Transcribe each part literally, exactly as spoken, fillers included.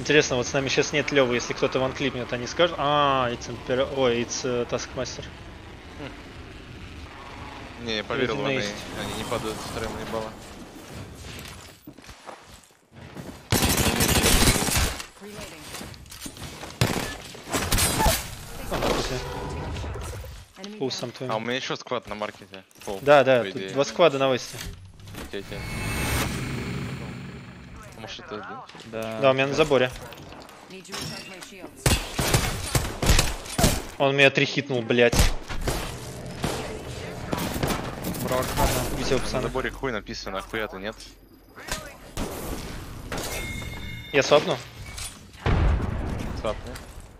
Интересно, вот с нами сейчас нет Лёвы, если кто-то ванклипнет, они скажут, а, it's Emperor, ой, it's uh, Taskmaster. Хм. Не, я поверил в они, они не падают с вторым балла. Пулсом твоим. А у меня еще сквад на маркете. Пол, да, да, тут два сквада на весте. Может это да? Да. Да, у меня на заборе. Он меня три хитнул, блять. На заборе хуй написано, а хуя-то нет. Я свапну? Свапну.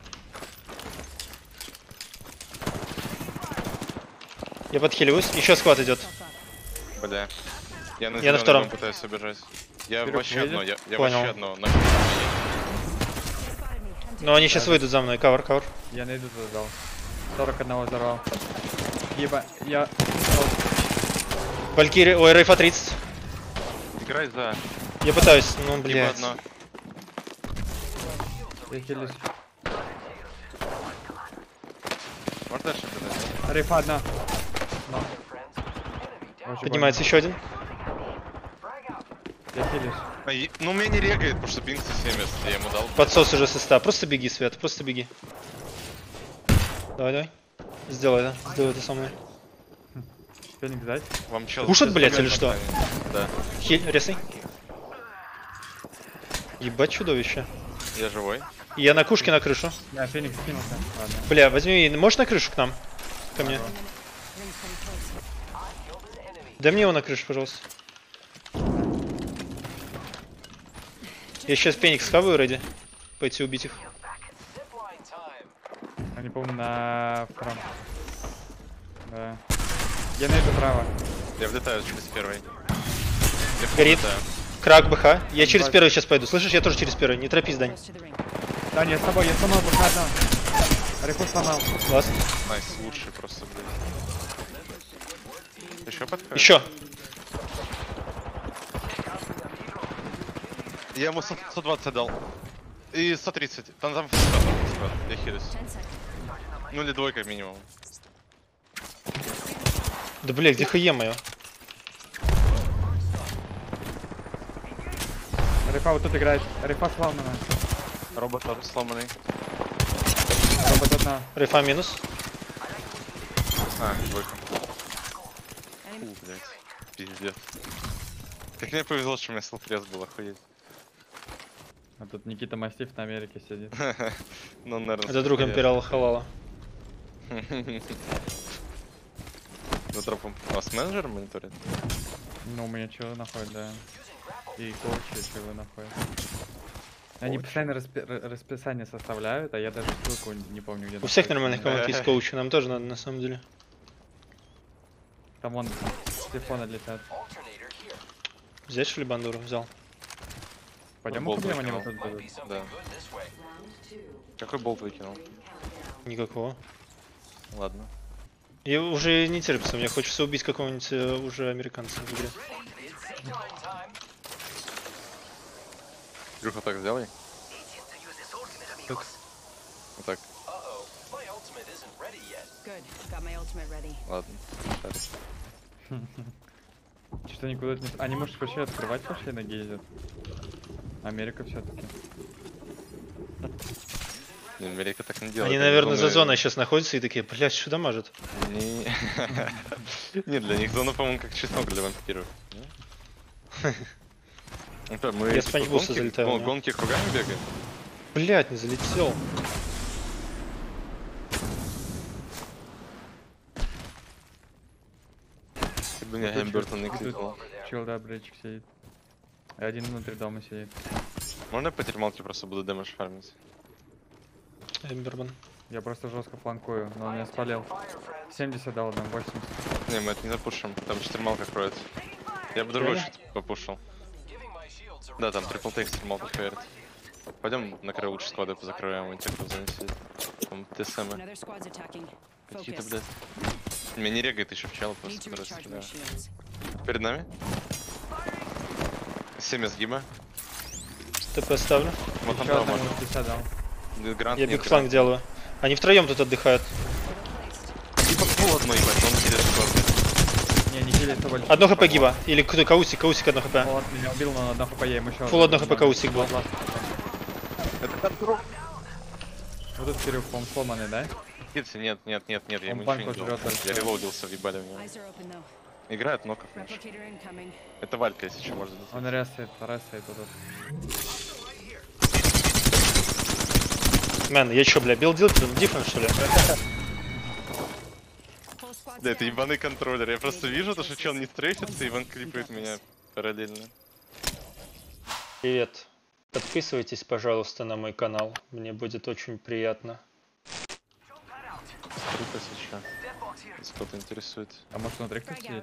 Я подхиливаюсь, еще сквад идет. Бля. Я на, я на втором пытаюсь убежать. Я Вперед вообще выйдет? одно, я, я Понял. вообще одно. На... Но они сейчас да, выйдут за мной, кавер, кавер. Я найду туда дал. сорок один взорвал. Еба, я... Валькирия, ой, Рейфа тридцать. Играй за. Я пытаюсь, ну блядь. одно. Я хилюсь. Может дальше подать? Рейфа одна. Но. Поднимается еще один. Я хилюсь. А, и, ну меня не регает, потому что пинг семьдесят, я ему дал. Подсос уже со ста. Просто беги, Свет, просто беги. Давай, давай. Сделай это, сделай это со мной. Феникс дать? Вам чел. Пушат, блять, или что? Да. Хиль, ресай. Ебать чудовище. Я живой. И я на кушке на крышу. Я Феникс кинулся. Ладно. Бля, возьми, можешь на крышу к нам? Ко мне. Дай мне его на крышу, пожалуйста. Я сейчас Феникс хаваю ради. Пойти убить их. Они, по-моему, на втором. Да. Я найду право. Я влетаю через первый. Горит. Крак БХ. Я через первый сейчас пойду. Слышишь, я тоже через первый. Не торопись, Дань. Да, я с тобой, я сломал БХ одного. Рейфу сломал. Класс. Найс, лучший просто, блин. Еще подходит? Еще. Я ему сто двадцать дал. И сто тридцать. Там там я хилюсь. Ну или двойка минимум. Да бля, где хе мое? Рейфа вот тут играет. Рейфа сломана. Робот тоже сломанный. Робот одна. Рейфа минус. А, двойка. Фу, блядь. Пиздец. Как мне повезло, что у меня слоупресс был, охуеть. А тут Никита Мастиф на Америке сидит. Ну, наверное. Это друг Империала Халала. За дропом. У вас менеджер мониторит? Ну, у меня чего находит, да. И коучи чего находит. Они постоянно распи расписание составляют, а я даже ссылку не помню, где. У всех нормальных команд есть коучи, нам тоже надо, на самом деле. Там вон с телефона летят. Взять, что ли, бандуру? Взял. Пойдем убьем, они вот тут будут. Да. Какой болт выкинул? Никакого. Ладно. Я уже не терпится, мне хочется убить какого-нибудь э, уже американца в игре. Илюха, так сделай. Тут. Вот так. Ладно. Что никуда не... Они, может, вообще открывать пошли на гейзер? Америка все-таки. Не, Америка так не делает. Они, наверное, за зоной сейчас находятся и такие, блядь, что дамажит? Не, для них зона, по-моему, как чеснок для вампиров. Я с панчбуса залетаю. Гонки кругами бегаем. Блядь, не залетел. Меня Эмбертон не крикнул. Чел, да, брейчик сидит. И один внутри дома сидит. Можно я по термалке просто буду дэмэдж фармить? Эмберман. Я просто жестко фланкую, но он меня спалил. семьдесят дал, там восемьдесят. Не, мы это не запушим, там термалка кроет. Я бы другой что-то попушил. Да, там трипл тейк термалка поверит. Пойдем на край лучше склада позакроем, и тех, кто занесет. Там ТСМы. Какие-то, блядь. Меня не регает еще в чел, просто расстреляю. Перед нами. семь сгиба. ТП ставлю. Вот там Еще два одному может. пятьдесят дал. Грант Я нет, биг фланг грант. делаю. Они втроем тут отдыхают. И по пол одной, ебать, он сидит в корне. Не, не хилит, это больше. Одно хп гиба. Или кто каусик, каусик одно хп. Вот, меня убил, но на одно хп я ему еще. Фул одно хп каусик был. Это контроль. Вот тут Кирюх, по-моему, сломанный, да? Нет, нет, нет, нет, нет, я Он ему банку ничего не жрёт, делал. так Я что- релоудился, въебали в него. Eyes are open though. Играет ноков, конечно. Replicator incoming. Это Валька, если что, может быть. Он ресает, ресает вот тут. Мэн, я чё, бля, билдил, диффен что ли? Whole squad's Да, это down. ебаный контроллер. Я просто вижу, то, что чел не стрейфится, и он клипает меня параллельно. Привет. Подписывайтесь, пожалуйста, на мой канал. Мне будет очень приятно. Круто сейчас. Если кто-то интересует. А может внутри кто Frag сидит?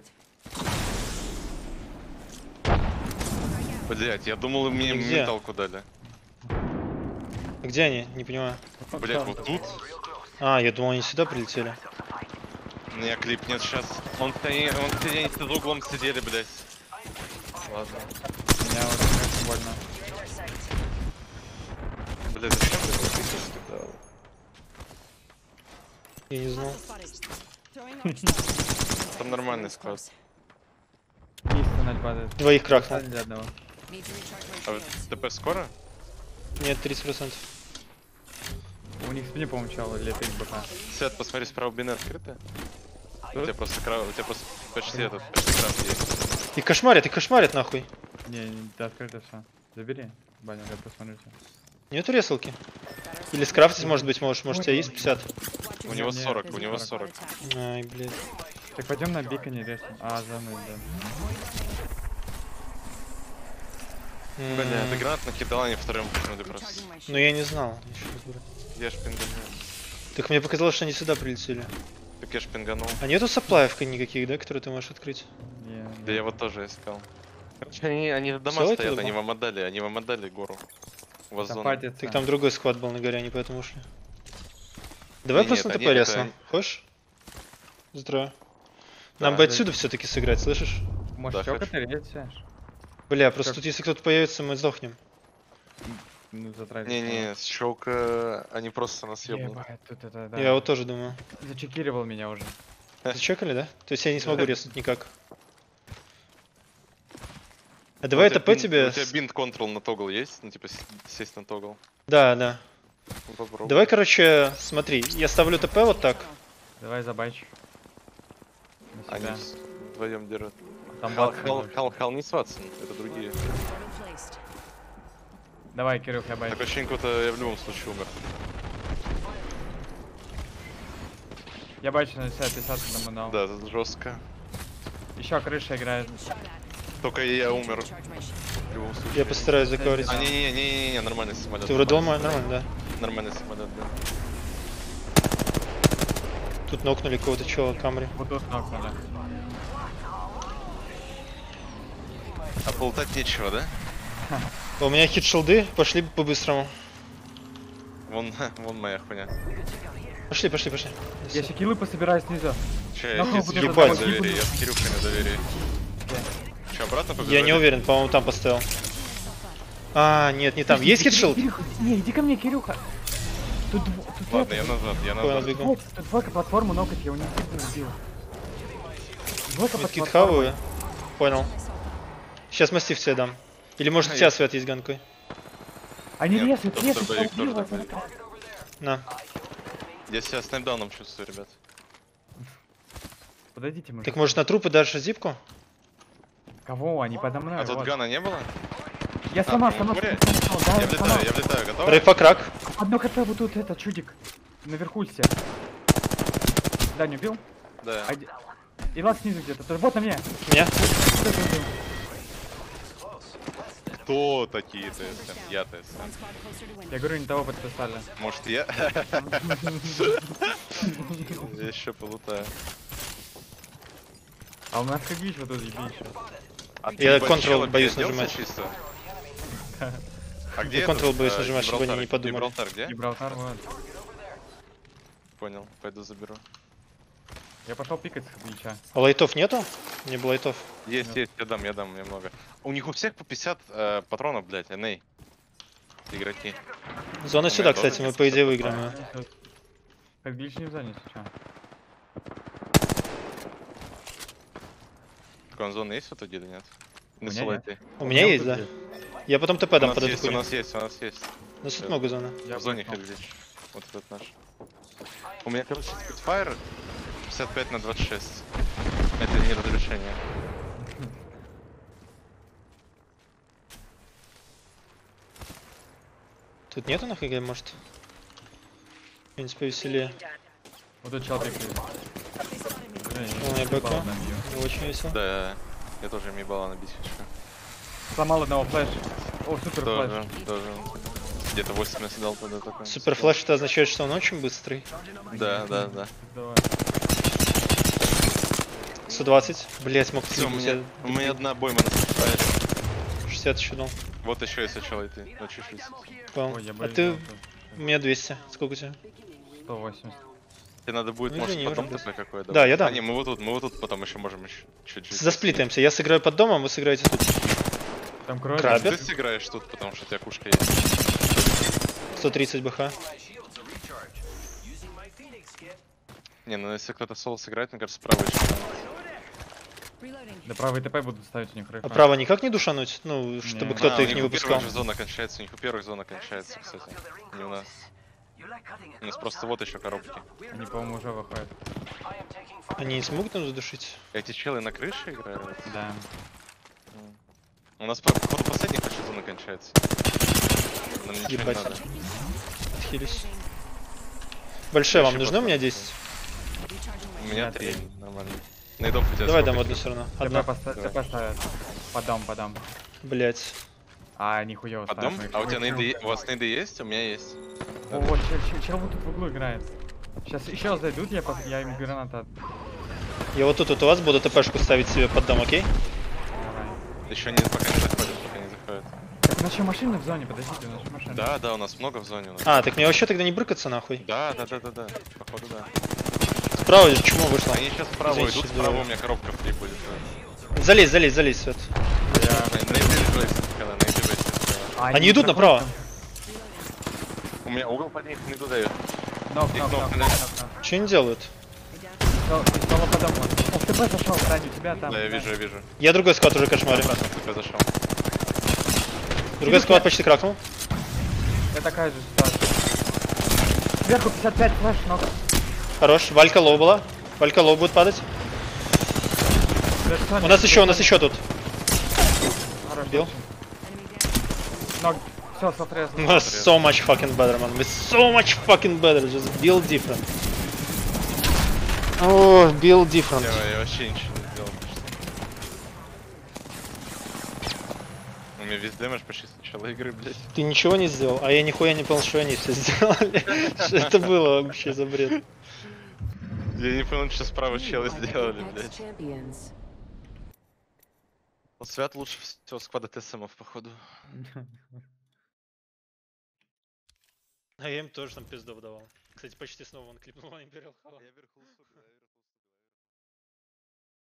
out. Блять, я думал, мне Где? менталку дали. Где они? Не понимаю. Блять, вот тут. А, я думал, они сюда прилетели. У меня клип нет сейчас. Он стоит, он сидит за углом сидели, блять. Ладно. Меня очень очень больно. Блять, зачем ты это пишешь? Я не знал. Hostile spotted. Throwing arc star. Там нормальный склад. Низ тоннель падает. Двоих крахнул. Для одного. Need to recharge А my вот shields. ТП скоро? Нет, тридцать процентов. У них спине, по-моему, чел летает БК. Свет, посмотри, справа бины открыты. У тебя просто крав... у тебя просто почти этот, почти крафт есть. И кошмарят, и кошмарят нахуй. Не, не, да, открыто все. Забери, баннер, я посмотрю. Нету ресалки. Или скрафтить, может быть, можешь. Может, у тебя есть пятьдесят? У него Не, сорок, не, у него сорок. сорок. Ай, блядь. Так пойдем на биконе режем. А, за мной, да. Бля, М, ты гранат накидал, они вторым пихнули просто. Recharging my Ну shields. я не знал. Я ещё раз говорю. Я ж пинганул. Так мне показалось, что они сюда прилетели. Так я ж пинганул. А нету саплаев никаких, да, которые ты можешь открыть? Не, Да я вот тоже искал. Короче, они, они в дома Всё, это стоят, дома? они вам отдали, они вам отдали гору. У вас зона. Западится. Так там другой склад был на горе, они поэтому ушли. Давай Не, просто нет, ТП они- это ресну. они- Хочешь? Здравия. Нам Да, бы да. отсюда все-таки сыграть, слышишь? Может, Да, чёкать или Саш? Бля, просто Как? тут если кто-то появится, мы сдохнем. Ну, затратить. Не-не, с щелка они просто нас ебнут. Ебать, тут это, да. Я вот тоже думаю. Зачекировал меня уже. Зачекали, да? То есть я не смогу Да. резнуть никак. А давай У тебя ТП бин- тебе... У тебя с- бинт контрол на тогл есть? Ну типа с- сесть на тогл. Да, да. Ну, попробуй. Давай, короче, смотри, я ставлю ТП вот так. Давай забач. На Они себя. вдвоем держат. Там Хал, бак. хал, хал, хал не Сватсон, это другие. Already placed. Давай, Кирюх, я бач. Такое ощущение, будто я в любом случае умер. Я бачу на себя пятьдесят одному дал. Да, это жестко. Еще крыша играет. Shot at. Только я Need to умер recharge my shields. в любом случае. Я постараюсь заковырить. А, не-не-не, нормальный самолет. Ты вроде ломай, нормально, да. Нормальный самолет, да. Тут нокнули кого-то чела, Камри. Вот тут нокнули. А полутать нечего, да? А у меня хит-шилды, пошли по-быстрому. Вон, вон моя хуйня. Пошли, пошли, пошли. Я еще килы пособираю снизу. Че, я Нахуй с вот Кирюхой это на вот доверии, ебаный- я с Кирюхой на доверии. Че, обратно побежали? Я не уверен, по-моему, там поставил. А, нет, не там. Есть хит-шилд? Кирюха, не, иди ко мне, Кирюха. Тут, дво- тут Ладно, это, я назад, я Понял, назад. бегу. вот, тут двойка платформу нокать, я у них убил. Двойка под Медкит платформой. хаваю. Понял. Сейчас мастив тебе дам. Или может у тебя свет есть ганкой. Они Нет, резают, тут резают, дробовик тоже убивают, дробовик. это- На. Я себя снайпдауном чувствую, ребят. Подойдите, мужик. Так может на трупы дальше зипку? Кого? Они подо мной, А тут вот. гана не было? Я сама, а, сама, ну, сама, буря. сама, да, Я я влетаю, сама. я влетаю, готов? Рейфа крак. Одно хп вот тут, это, чудик. Наверху все. Да, не убил? Да. А где- И вас снизу где-то. Тоже вот на мне. Не? Кто это убил? Кто такие ТСМ? Я ТСМ. One squad closer to win. Я говорю, не того подписали. Может я? Я еще полутаю. А у нас как видишь, вот тут ебись. А ты, Я ебать, Ctrl чела боюсь переоделся нажимать. чисто? А где Я Ctrl этот, боюсь э, нажимать, чтобы они не Гибралтар? подумали. Гибралтар где? Гибралтар, вот. Понял, пойду заберу. Я пошел пикать с бича. А лайтов нету? Не было лайтов. Есть, есть, я дам, я дам, мне много. У них у всех по пятьдесят э, патронов, блядь, эней. игроки. Зона У сюда, меня тоже кстати, мы есть по идее такой выиграем. её. Как глич не в зоне сейчас. Такой зона есть в итоге или нет? У На меня соло нет. идти. У меня есть, вот да. тут Я потом ТП У дам нас под эту есть, у хуйню. нас есть, у нас есть. У нас тут много зоны. Я В зоне понял. хеглич. Вот этот наш. У меня, короче, Spitfire пятьдесят пять на двадцать шесть. Это не разрешение. Тут нету нахуй, может? В принципе, веселее. Вот тут чел прикрыт. Блин, У меня ебал БК. одного бью. Очень весело. Да, я тоже им ебало набить хочу. Сломал одного флеш. О, супер Тоже, флеш. тоже. Где-то восемьдесят дал тогда такой. Супер флеш это означает, что он очень быстрый. Да, да, да. Давай. сто двадцать. Блять, смог Все, у слепнуть, меня, я у меня одна обойма на Spitfire. шестьдесят еще дал. Вот еще если чел идти. На чуть-чуть. Понял. Ой, я А бы ты... взял У меня двести. Сколько у тебя? сто восемьдесят. Тебе надо будет, Ну, может, извини, потом уже ТП какой-то. Да, я дам. А, не, мы вот тут, мы вот тут потом еще можем еще чуть-чуть. Засплитаемся. Я сыграю под домом, вы сыграете тут. Там кровь. Краб. Ты сыграешь тут, потому что у тебя кушка есть. сто тридцать БХ. Не, ну если кто-то соло сыграет, мне кажется, справа еще. Reloading. Да правый ТП буду ставить у них А рейфа. право никак не душануть? Ну, чтобы Не. кто-то А, их у не них у выпускал. первых же зона кончается, у них у первых зона кончается, кстати. Не у нас. У нас просто вот еще коробки. Они, по-моему, уже выходят. Они не смогут нам задушить? Эти челы на крыше играют? Да. М. У нас, по- походу, последних еще зона кончается. Нам ничего не Ебать. надо. Отхились. Большие вам Еще нужны? У меня потом. десять. У меня Я три, три. нормально. Найдов у тебя Давай сколько дам одну килл? все равно. ТП Одна. поставят. ТП ставят. Подам, подам. Блять. А, нихуево Потом? ставят. А у тебя нейды е- у вас нейды есть? У меня есть. О, вот, чел, чел, чел вот тут в углу играет. Сейчас еще раз зайдут, я, пос- я им граната. от- Я вот тут вот у вас буду ТПшку ставить себе под дом, окей? Давай. Еще не, пока не заходят, пока не заходят. Так, у нас еще машины в зоне, подождите, у нас еще машины. Да, да, у нас много в зоне. У нас. А, так мне вообще тогда не брыкаться нахуй. Да, да, да, да, да. Походу, да. Справа чему вышло? Они сейчас справа Извините, идут, здорово. справа у меня коробка фри будет. да. Залезь, залезь, залезь, Свет. Я... На- Найди режойся, когда найди режойся. А, Они идут проходят направо. там. У меня угол под них не туда дает. Нок, Их нок, ног нок, не нок, дает. нок, нок. Что они делают? Всё, и снова по дому. О, в ТП зашел, Саня, у тебя там. Да, я да. вижу, я вижу. Я другой склад уже кошмарю. Только зашел. Другой склад почти кракнул. Я такая же ситуация. Сверху пятьдесят пять флеш, нок. Хорош. Валька лоу была. Валька лоу будет падать. Флеш, Саня, У нас еще, у нас Саня. еще тут. Хорош, Бил. Нок, все, софрез. У нас so much fucking better, man. We're so much fucking better. Just build different. О, build different. Я, я вообще ничего не сделал. почти. У меня весь дэмэдж почти с начала игры, блядь. Ты ничего не сделал, а я нихуя не понял, что они все сделали. Что это было вообще за бред? Я не понял, что справа челы сделали, блядь. Champions. Вот Свят лучше всего сквада ТСМов, походу. А я им тоже там пизду давал. Кстати, почти снова он клипнул, а Imperial Hall.